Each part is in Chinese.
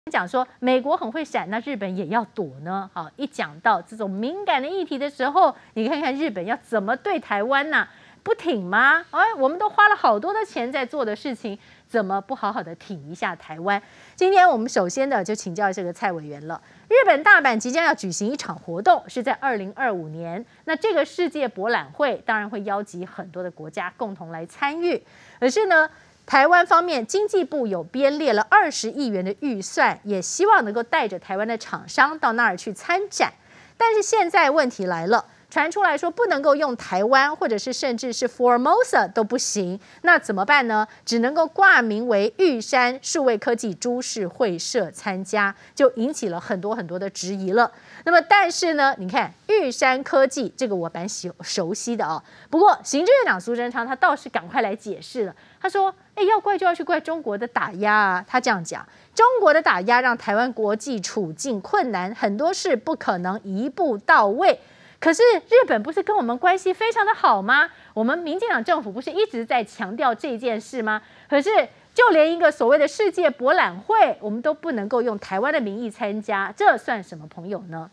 讲说美国很会闪，那日本也要躲呢。好，一讲到这种敏感的议题的时候，你看看日本要怎么对台湾呐、不挺吗？哎，我们都花了好多的钱在做的事情，怎么不好好的挺一下台湾？今天我们首先的就请教这个蔡委员了。日本大阪即将要举行一场活动，是在2025年。那这个世界博览会当然会邀集很多的国家共同来参与，可是呢，台湾方面经济部有编列了20亿元的预算，也希望能够带着台湾的厂商到那儿去参展。但是现在问题来了。传出来说不能够用台湾，或者是甚至是 Formosa 都不行，那怎么办呢？只能够挂名为玉山数位科技株式会社参加，就引起了很多的质疑了。那么但是呢，你看玉山科技这个我蛮熟悉的哦。不过行政院长苏贞昌他倒是赶快来解释了，他说：“哎，要怪就要去怪中国的打压啊。”他这样讲，中国的打压让台湾国际处境困难，很多事不可能一步到位。可是日本不是跟我们关系非常的好吗？我们民进党政府不是一直在强调这件事吗？可是就连一个所谓的世界博览会，我们都不能够用台湾的名义参加，这算什么朋友呢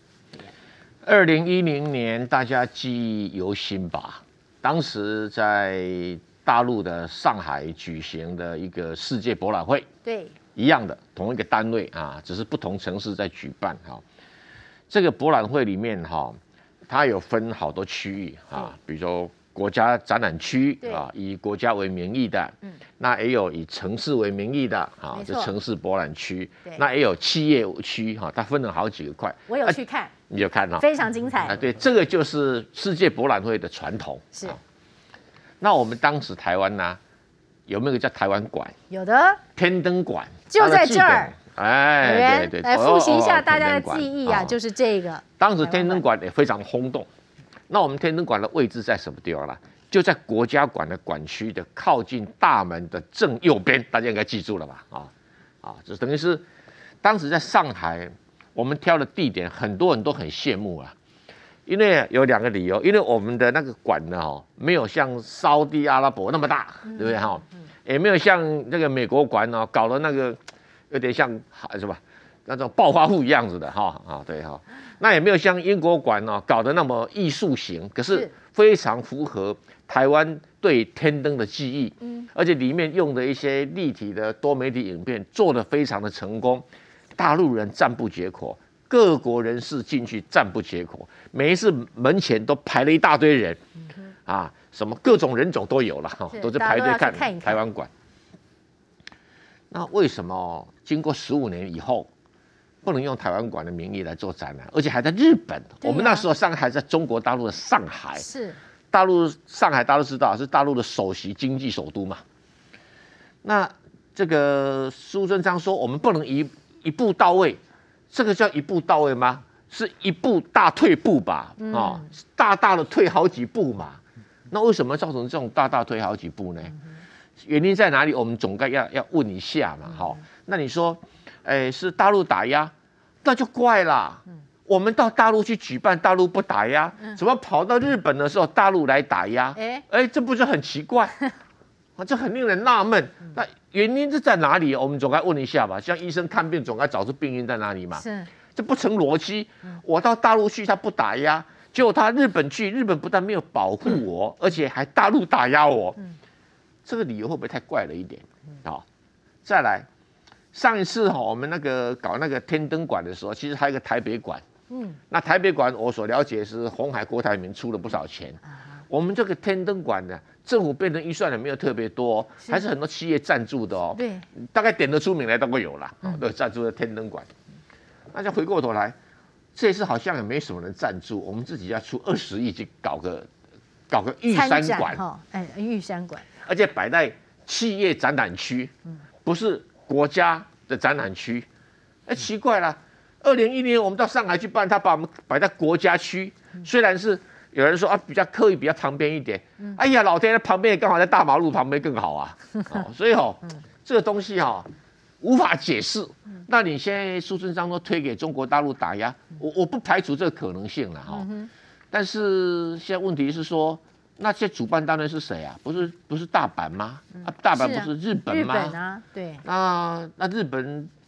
？2010年大家记忆犹新吧？当时在大陆的上海举行的一个世界博览会， 对， 一样的同一个单位啊，只是不同城市在举办哈。这个博览会里面哈。它有分好多区域啊，比如说国家展览区啊，以国家为名义的，那也有以城市为名义的啊，这城市博览区，那也有企业区哈，它分了好几个块。 我有去看， 你有看哈， 非常精彩啊。对，这个就是世界博览会的传统。 是。 那我们当时台湾呢，有没有个叫台湾馆？ 有的。 天灯馆就在这儿。 哎，对， 来复习一下大家的记忆啊，就是这个。 当时天灯馆也非常轰动。那我们天灯馆的位置在什么地方呢？就在国家馆的馆区的靠近大门的正右边，大家应该记住了吧？就等于是当时在上海，我们挑的地点，很多人都很羡慕啊。因为有2个理由，因为我们的那个馆呢，没有像沙地阿拉伯那么大，对不对哈？也没有像那个美国馆呢，搞得那个。有点像是吧，那种暴发户一样子的哈对哈，那也没有像英国馆呢搞得那么艺术型，可是非常符合台湾对天灯的记忆，而且里面用的一些立体的多媒体影片做得非常的成功，大陆人赞不绝口，各国人士进去赞不绝口，每一次门前都排了一大堆人，啊，什么各种人种都有了哈，都是排队看台湾馆。那为什么经过15年以后，不能用台湾馆的名义来做展览，而且还在日本？我们那时候上海在中国大陆的上海， 是大陆上海，大家都知道是大陆的首席经济首都嘛。那这个苏贞昌说我们不能一步到位，这个叫一步到位吗？是一步大退步吧？大大的退好几步嘛。那为什么造成这种大大退好几步呢？原因在哪里？我们总该要问一下嘛，哈。那你说，是大陆打压，那就怪啦。我们到大陆去举办，大陆不打压，怎么跑到日本的时候大陆来打压？这不是很奇怪？这很令人纳闷。那原因是在哪里？我们总该问一下吧。像医生看病，总该找出病因在哪里嘛。 是， 这不成逻辑。我到大陆去，他不打压，结果他日本去，日本不但没有保护我，而且还大陆打压我。这个理由会不会太怪了一点？再来，上一次我们搞那个天灯馆的时候，其实还有一个台北馆。那台北馆我所了解是鸿海郭台铭出了不少钱。我们这个天灯馆呢，政府变成预算也没有特别多，还是很多企业赞助的哦。 对， 大概点得出名来都会有啦，都有赞助的天灯馆。那再回过头来，这次好像也没什么人赞助，我们自己要出20亿去搞个玉山馆。 玉山馆。 而且摆在企业展览区，不是国家的展览区，奇怪了。2010年我们到上海去办，他把我们摆在国家区，虽然是有人说比较刻意，比较旁边一点。哎呀，老天，旁边刚好在大马路旁边更好啊。所以这个东西无法解释。那你现在苏贞昌都推给中国大陆打压，我不排除这个可能性了但是现在问题是说。那些主办单位是谁啊？不是大阪吗？大阪不是日本吗？ 日本啊，对。 那日本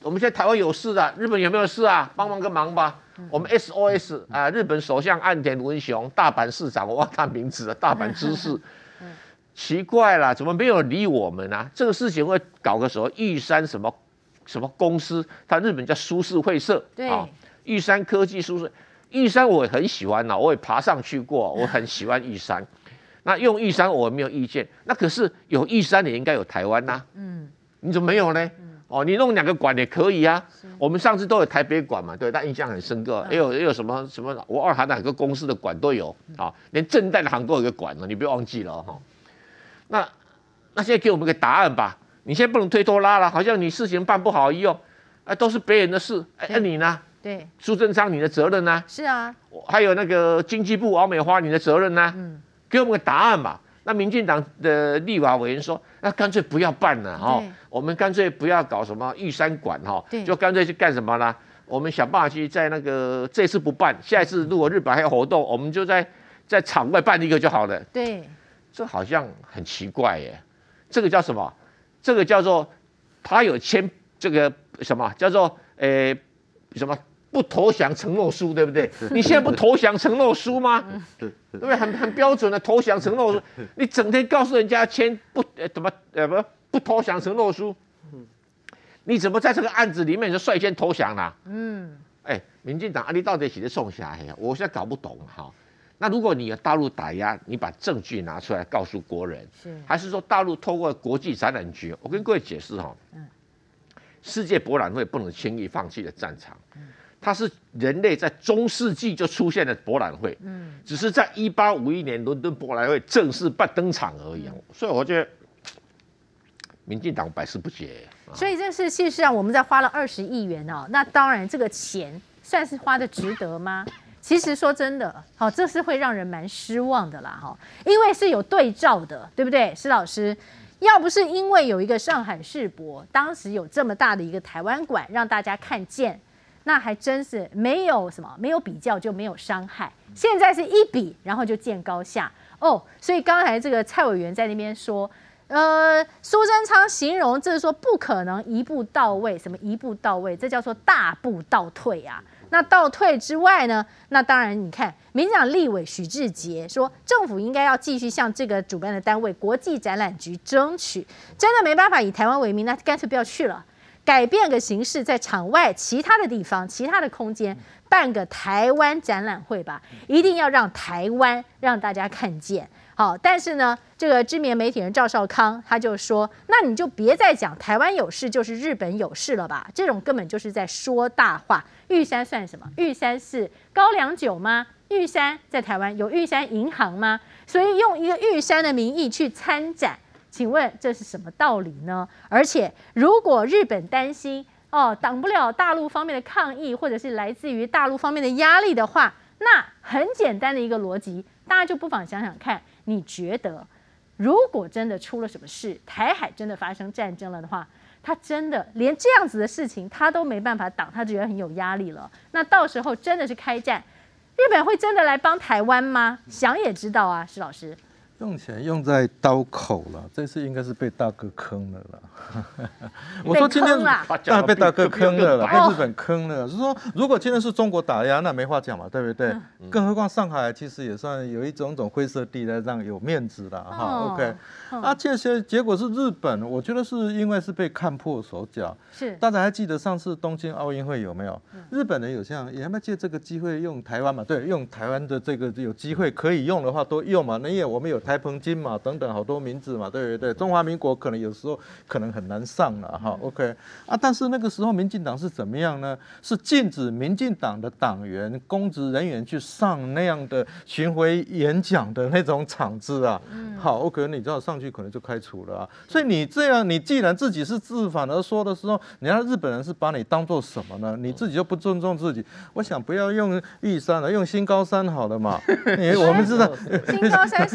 我们现在台湾有事啊，日本有没有事啊？帮忙个忙吧。我们 SOS 啊，日本首相岸田文雄，大阪市长我忘他名字了，大阪知事。奇怪啦，怎么没有理我们啊？这个事情会搞个什么玉山什么公司？它日本叫株式会社， 对， 玉山科技株式。玉山我也很喜欢呐，我也爬上去过，我很喜欢玉山。那用玉山我没有意见，那可是有玉山也应该有台湾呐，你怎么没有呢？哦，你弄2个馆也可以啊。我们上次都有台北馆嘛，对，但印象很深刻。也有什么，我二韩哪个公司的馆都有啊，连正代的行都有一个馆了，你不要忘记了哈。那现在给我们个答案吧，你现在不能推拖拉了，好像你事情办不好一样，都是别人的事，你呢？ 对， 苏贞昌你的责任呢？ 是啊， 还有那个经济部王美花你的责任呢？给我们个答案吧。那民进党的立法委员说，那干脆不要办了哈，我们干脆不要搞什么玉山馆哈，就干脆去干什么呢？我们想办法去在那个这次不办，下一次如果日本还有活动，我们就在场外办一个就好了。 对， 这好像很奇怪耶。这个叫什么？这个叫做他有签这个什么叫做什么不投降承诺书，对不对？你现在不投降承诺书吗？对不对？很标准的投降承诺书。你整天告诉人家签不投降承诺书，你怎么在这个案子里面就率先投降了？民进党你到底写的送下来？我现在搞不懂哈。那如果你有大陆打压，你把证据拿出来告诉国人，还是说大陆透过国际展览局？我跟各位解释哈，世界博览会不能轻易放弃的战场，它是人类在中世纪就出现的博览会，只是在1851年伦敦博览会正式登场而已。所以我觉得民进党百思不解。 所以这是事实上我们在花了20亿元哦，那当然这个钱算是花的值得吗？其实说真的，这是会让人蛮失望的啦，因为是有对照的，对不对，施老师？要不是因为有一个上海世博，当时有这么大的一个台湾馆让大家看见，那还真是没有比较就没有伤害。现在是一比，然后就见高下哦。所以刚才这个蔡委员在那边说，苏贞昌形容这是说不可能一步到位，什么一步到位，这叫做大步倒退啊。那倒退之外呢？那当然，你看，民进党立委许志杰说，政府应该要继续向这个主办的单位国际展览局争取。真的没办法以台湾为名，那干脆不要去了，改变个形式，在场外其他的地方、其他的空间办个台湾展览会吧，一定要让台湾让大家看见。好，但是呢，这个知名媒体人赵少康他就说，那你就别再讲台湾有事就是日本有事了吧，这种根本就是在说大话。玉山算什么？玉山是高粱酒吗？玉山在台湾有玉山银行吗？所以用一个玉山的名义去参展，请问这是什么道理呢？而且如果日本担心挡不了大陆方面的抗议，或者是来自于大陆方面的压力的话，那很简单的一个逻辑，大家就不妨想想看，你觉得如果真的出了什么事，台海真的发生战争了的话，他真的连这样子的事情他都没办法挡，他觉得很有压力了。那到时候真的是开战，日本会真的来帮台湾吗？想也知道啊，施老师。 用钱用在刀口了，这次应该是被大哥坑了啦。我说今天被大哥坑了啦，被日本坑了。是说，如果今天是中国打压，那没话讲嘛，对不对？更何况上海其实也算有一种灰色地带，让有面子啦。OK， 这些结果是日本，我觉得是因为是被看破手脚。 是， 大家还记得上次东京奥运会有没有？日本人有这样，也要不要借这个机会用台湾嘛？对，用台湾的这个有机会可以用的话都用嘛。那因为我们有台澎金嘛，等等好多名字嘛，对不对？中华民国可能有时候可能很难上了哈。OK 但是那个时候民进党是怎么样呢？是禁止民进党的党员、公职人员去上那样的巡回演讲的那种场子啊。好 ，OK， 你知道上去可能就开除了啊。所以你这样，你既然自己是自反而说的时候，你让日本人是把你当做什么呢？你自己就不尊重自己。我想不要用玉山了，用新高山好了嘛。我们知道新高山是日本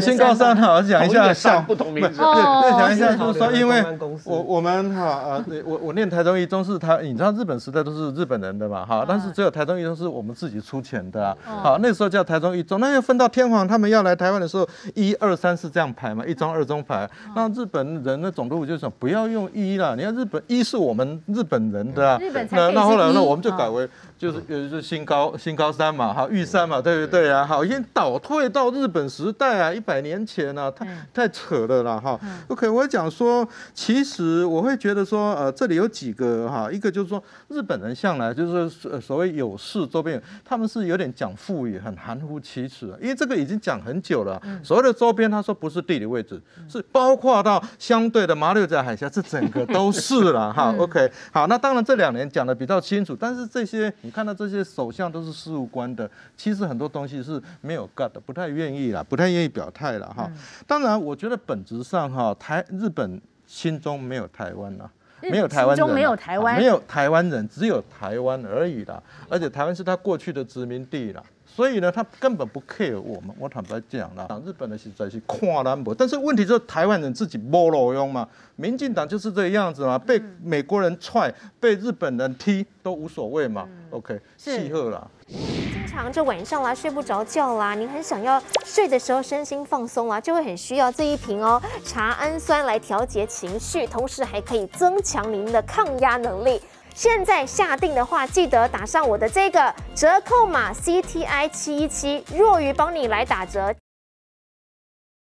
新高山哈，我讲一下山不同名字。 对，讲一下就是说，因为我们哈我念台中一中是你知道日本时代都是日本人的嘛哈，但是只有台中一中是我们自己出钱的啊。好，那时候叫台中一中，那要分到天皇他们要来台湾的时候，1、2、3是这样排嘛，一中、二中排。那日本人的总督府就说不要用1啦，你看日本1是我们日本人的啊。那后来呢，我们就改为就是新高山嘛，哈，玉山嘛，对不对啊？好，已经倒退到日本时代啊，100年前啊，太扯了啦哈。OK， 我讲说，其实我会觉得说，这里有几个哈，一个就是说，日本人向来就是所谓有事周边，他们是有点讲富裕，很含糊其辞，因为这个已经讲很久了。所谓的周边，他说不是地理位置，是包括到相对的马六甲海峡，这整个都是了哈。OK， 好，那当然这2年讲的比较清楚，但是这些你看到这些首相都是事务官的，其实很多东西是没有 got 的，不太愿意啦，不太愿意表态了哈。当然，我觉得本质上哈，日本心中没有台湾啦。没有台湾人， 没有台湾， 没有台湾人，只有台湾而已啦。而且台湾是他过去的殖民地啦，所以呢，他根本不 care 我们。我坦白讲啦，日本的实在是看咱无，但是问题就是台湾人自己没路用嘛。民进党就是这个样子嘛，被美国人踹，被日本人踢都无所谓嘛。OK， 气候啦。 经常这晚上啦睡不着觉啦，您很想要睡的时候身心放松啦，就会很需要这一瓶茶氨酸来调节情绪，同时还可以增强您的抗压能力。现在下定的话，记得打上我的这个折扣码 CTI717，若愚帮你来打折。